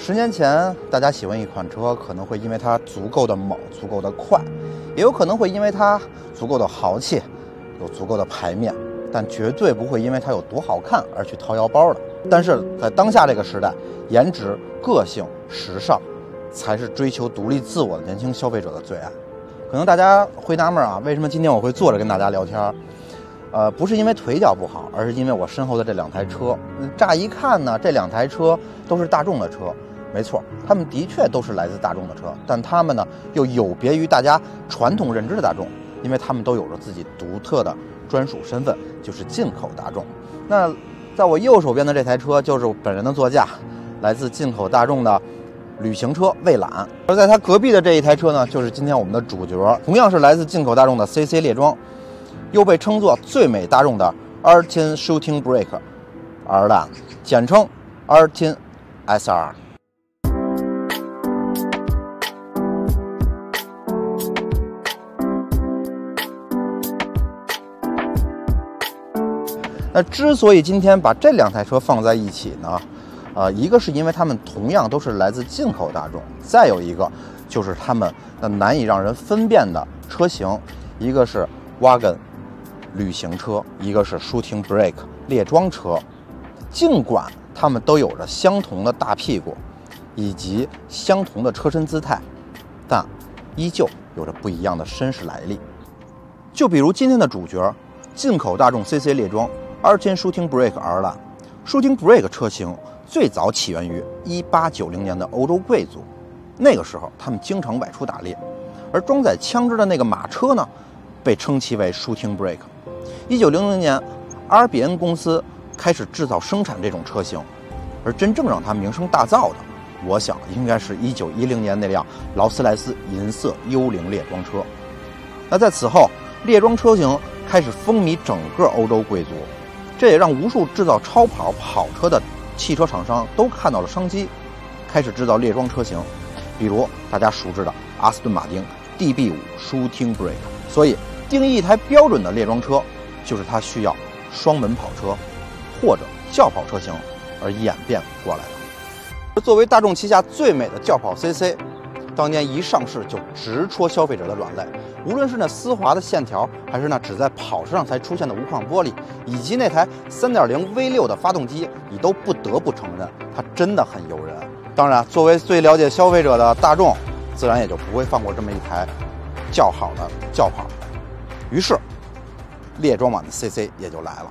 10年前，大家喜欢一款车，可能会因为它足够的猛、足够的快，也有可能会因为它足够的豪气，有足够的排面，但绝对不会因为它有多好看而去掏腰包的。但是在当下这个时代，颜值、个性、时尚，才是追求独立自我的年轻消费者的最爱。可能大家会纳闷啊，为什么今天我会坐着跟大家聊天？不是因为腿脚不好，而是因为我身后的这2台车。乍一看呢，这2台车都是大众的车，没错，他们的确都是来自大众的车，但他们呢又有别于大家传统认知的大众，因为他们都有着自己独特的专属身份，就是进口大众。那在我右手边的这台车就是本人的座驾，来自进口大众的旅行车蔚揽。而在它隔壁的这一台车呢，就是今天我们的主角，同样是来自进口大众的 CC 猎装，又被称作最美大众的 Artin Shooting Brake R 烂，简称 Artin SR。那之所以今天把这2台车放在一起呢，一个是因为它们同样都是来自进口大众，再有一个就是它们的难以让人分辨的车型，一个是 Wagon 旅行车，一个是 Shooting Brake 猎装车。尽管它们都有着相同的大屁股以及相同的车身姿态，但依旧有着不一样的身世来历。就比如今天的主角，进口大众 CC 猎装 Artin Shooting Brake R 烂。Shooting Brake 车型最早起源于1890年的欧洲贵族，那个时候他们经常外出打猎，而装载枪支的那个马车呢，被称其为 Shooting Brake。1900年，阿尔比恩公司开始制造生产这种车型，而真正让它名声大噪的，我想应该是1910年那辆劳斯莱斯银色幽灵猎装车。那在此后，猎装车型开始风靡整个欧洲贵族，这也让无数制造超跑跑车的汽车厂商都看到了商机，开始制造猎装车型，比如大家熟知的阿斯顿马丁 DB5 Shooting Brake。所以定义一台标准的猎装车，就是它需要双门跑车或者轿跑车型而演变过来的。而作为大众旗下最美的轿跑 CC， 当年一上市就直戳消费者的软肋，无论是那丝滑的线条，还是那只在跑车上才出现的无框玻璃，以及那台 3.0 V6 的发动机，你都不得不承认它真的很诱人。当然，作为最了解消费者的大众，自然也就不会放过这么一台较好的轿跑。于是猎装版的 CC 也就来了。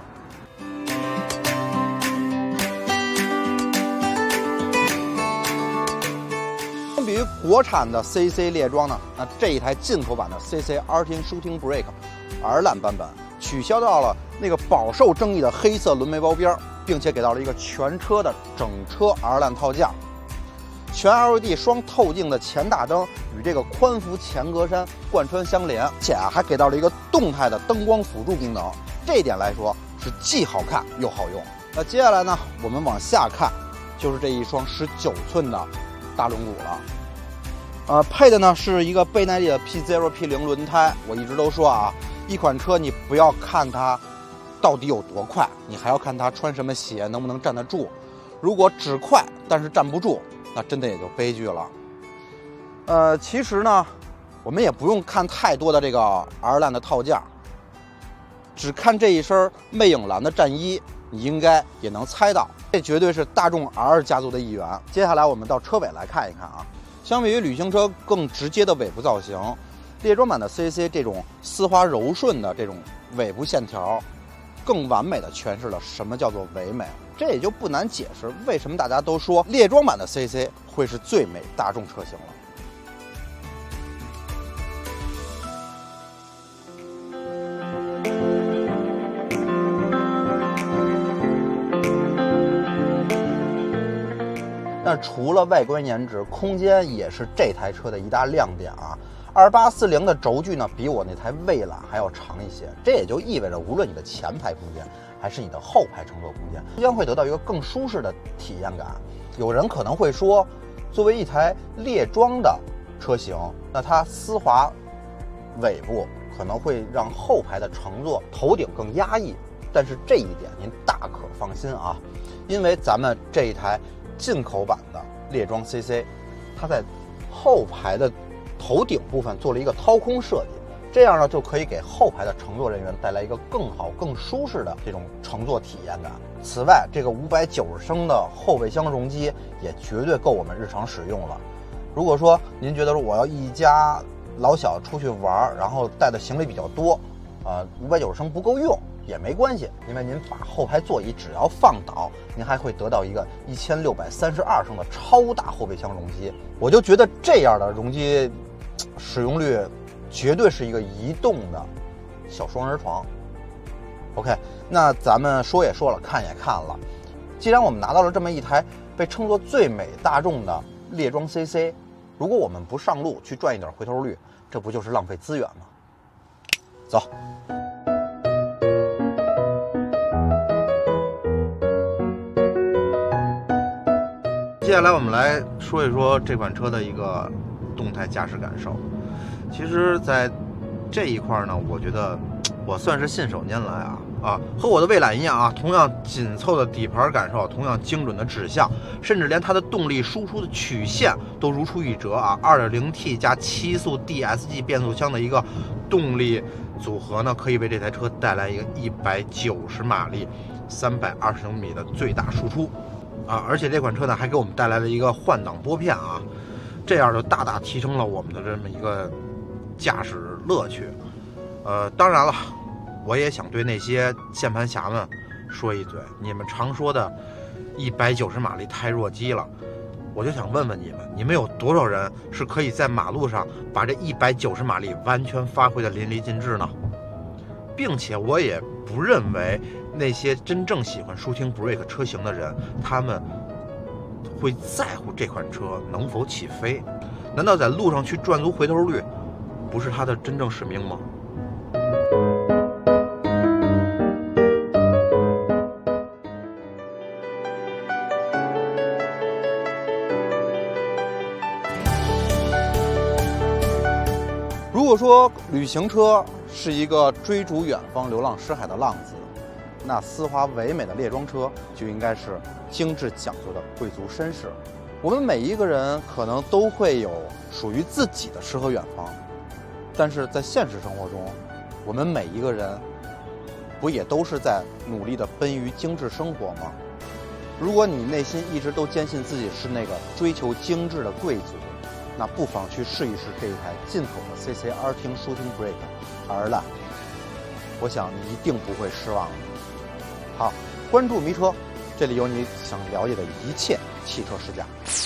相比于国产的 CC 猎装呢，那这一台进口版的 CC Artin Shooting Brake R 烂版本取消掉了那个饱受争议的黑色轮眉包边，并且给到了一个全车的整车 R 烂套件，全 LED 双透镜的前大灯与这个宽幅前格栅贯穿相连，且还给到了一个动态的灯光辅助功能，这一点来说是既好看又好用。那接下来呢，我们往下看，就是这一双19寸的大轮毂了。配的呢是一个倍耐力的 P0 P0 轮胎。我一直都说啊，一款车你不要看它到底有多快，你还要看它穿什么鞋，能不能站得住。如果只快但是站不住，那真的也就悲剧了。其实呢，我们也不用看太多的这个 R 烂的套件，只看这一身魅影蓝的战衣，你应该也能猜到，这绝对是大众 R 家族的一员。接下来我们到车尾来看一看啊。相比于旅行车更直接的尾部造型，猎装版的 CC 这种丝滑柔顺的这种尾部线条，更完美的诠释了什么叫做唯美。这也就不难解释为什么大家都说猎装版的 CC 会是最美大众车型了。但除了外观颜值，空间也是这台车的一大亮点啊。2840的轴距呢，比我那台蔚揽还要长一些，这也就意味着无论你的前排空间还是你的后排乘坐空间，将会得到一个更舒适的体验感。有人可能会说，作为一台猎装的车型，那它丝滑尾部可能会让后排的乘坐头顶更压抑，但是这一点您大可放心啊，因为咱们这一台进口版的猎装 CC， 它在后排的头顶部分做了一个掏空设计，这样呢就可以给后排的乘坐人员带来一个更好、更舒适的这种乘坐体验感。此外，这个590升的后备箱容积也绝对够我们日常使用了。如果说您觉得说我要一家老小出去玩，然后带的行李比较多，590升不够用也没关系，因为您把后排座椅只要放倒，您还会得到一个1632升的超大后备箱容积。我就觉得这样的容积使用率绝对是一个移动的小双人床。OK， 那咱们说也说了，看也看了，既然我们拿到了这么一台被称作最美大众的猎装 CC， 如果我们不上路去赚一点回头率，这不就是浪费资源吗？走。接下来我们来说一说这款车的一个动态驾驶感受。其实在这一块呢，我觉得我算是信手拈来和我的蔚揽一样同样紧凑的底盘感受，同样精准的指向，甚至连它的动力输出的曲线都如出一辙2.0T 加7速 DSG 变速箱的一个动力组合呢，可以为这台车带来一个190马力、320牛米的最大输出而且这款车呢还给我们带来了一个换挡拨片这样就大大提升了我们的这么一个驾驶乐趣。当然了，我也想对那些键盘侠们说一嘴，你们常说的190马力太弱鸡了，我就想问问你们有多少人是可以在马路上把这190马力完全发挥的淋漓尽致呢？并且我也不认为那些真正喜欢shooting brake车型的人，他们会在乎这款车能否起飞。难道在路上去赚足回头率不是他的真正使命吗？如果说旅行车是一个追逐远方、流浪诗海的浪子，那丝滑唯美的猎装车就应该是精致讲究的贵族绅士。我们每一个人可能都会有属于自己的诗和远方，但是在现实生活中，我们每一个人不也都是在努力的奔于精致生活吗？如果你内心一直都坚信自己是那个追求精致的贵族，那不妨去试一试这一台进口的 CC Arctic Shooting Brake R-Line， 我想你一定不会失望的。好，关注迷车，这里有你想了解的一切汽车试驾。